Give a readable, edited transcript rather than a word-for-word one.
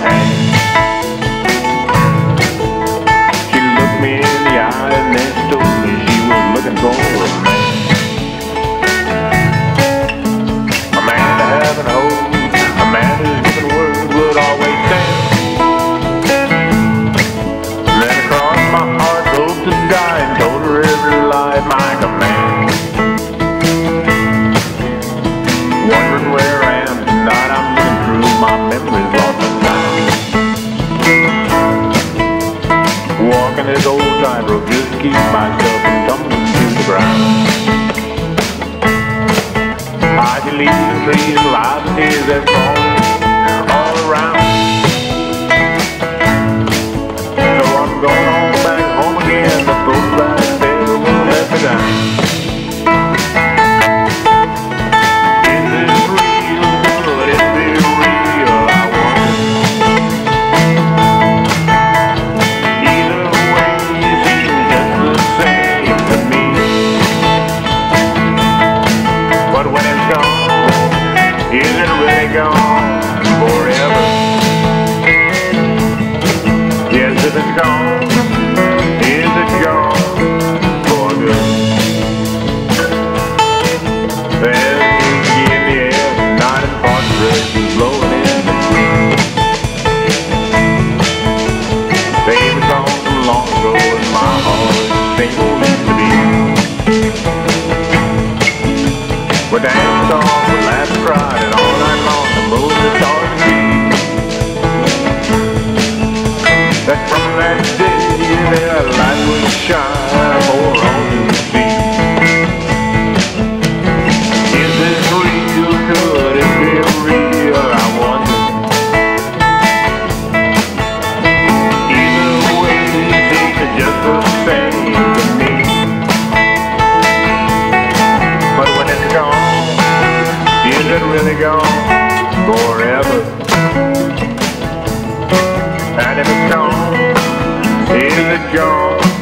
hand. She looked me in the eye and then told me she was looking for a man. A man to have and hold, a man whose given word would always stand. Then across my heart broke to die and told her every lie at my command. Wondering where I am tonight, I'm looking through my memories lost in time. Walking this old tightrope just to keep myself from tumbling to the ground. I can leave the trees alive and tears that fall all around. So I'm going on back home again. The folks back there will let me down. Is it really gone forever? Yes, if it's gone, is it gone for good? There's music in the air tonight and partridges blowing in the breeze. Same song from long ago in my heart, same old used to be. We danced on, we laughed and cried, and all night long the moon was stars and trees. That from that day their light would shine more on the sea. Is this real? Could it be real? I wonder. Either way, it's just the same to me. But when it's gone, is it really gone forever? And if it's gone, is it gone